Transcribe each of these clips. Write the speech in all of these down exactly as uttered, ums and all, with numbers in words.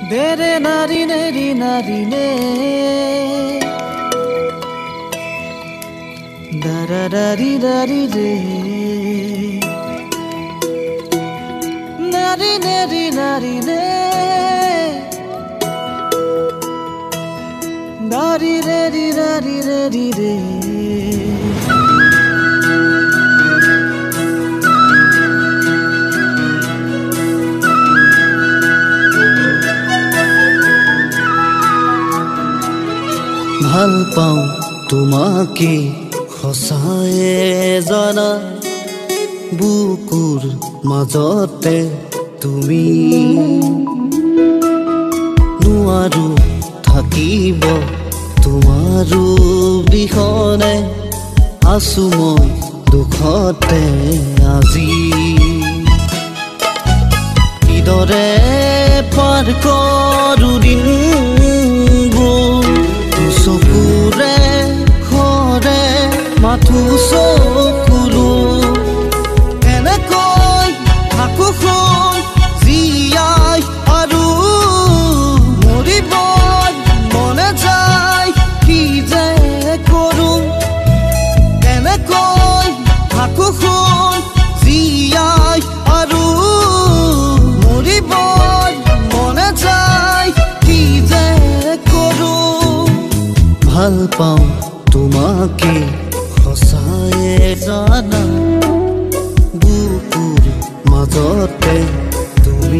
Dere nari neri nari ne da da da di da di de nari neri nari ne nari neri nari nari de ভাল পাওঁ তোমাকে খসায়ে জানা বুকুৰ মাজতে তুমি নোৱাৰো থাকিব তোমাৰো বিহনে আছো মই দুখতে আজি কিদৰে পাৰ কৰো দিনবোৰ চকুৰে খৰে মাথো চকুৰো এনেকৈ থাকো শুন জীয়াই আৰু মৰিব মনে যায় কি যে কৰো এনেকৈ থাকো শুন জীয়াই আৰু মৰিব মনে যায় কি যে কৰো ভাল পাওঁ তোমাকে খসায়ে জানা বুকুৰ মাজতে তুমি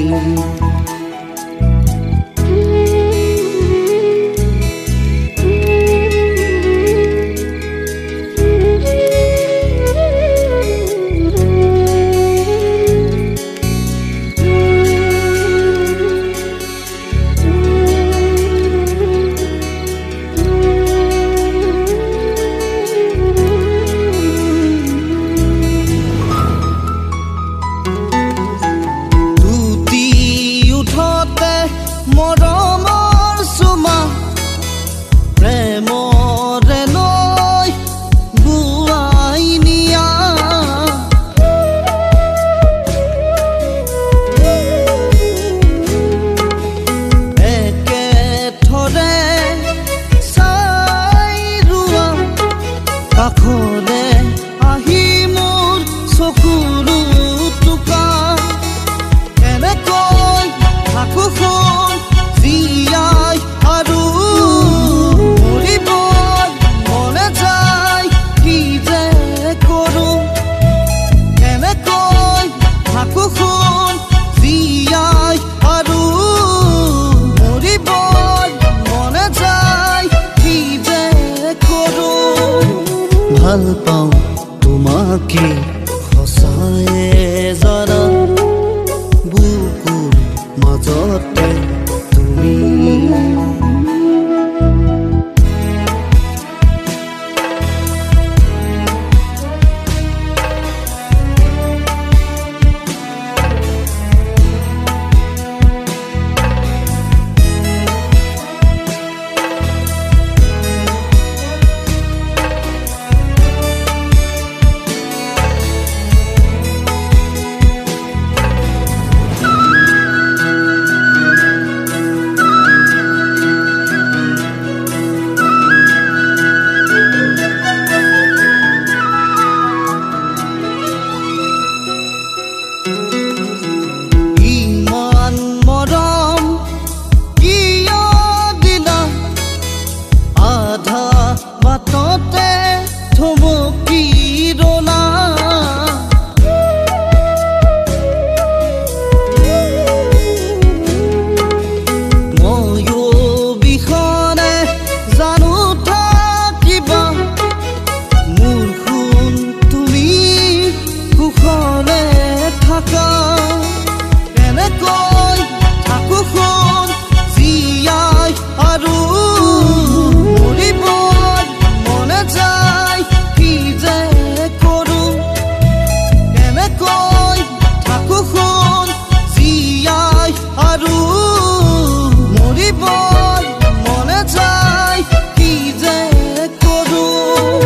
মৰমৰ সুমা প্ৰেমৰে নৈ বুৱাই নিয়া একেথৰে চাই ৰোৱা কাষৰে আহি মোৰ চকুৰো টোকা এনেকৈ থাকো শুন জীয়াই আৰু মৰিব মনে যায় কি যে কৰো এনেকৈ থাকো শুন জীয়াই আৰু মৰিব মনে যায় কি যে কৰো ভাল পাওঁ তোমাকে খসায়ে জানা বুকুৰ মাজতে তুমি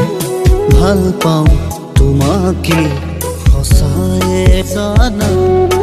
ভাল পাওঁ তোমাকে খসায়ে জানা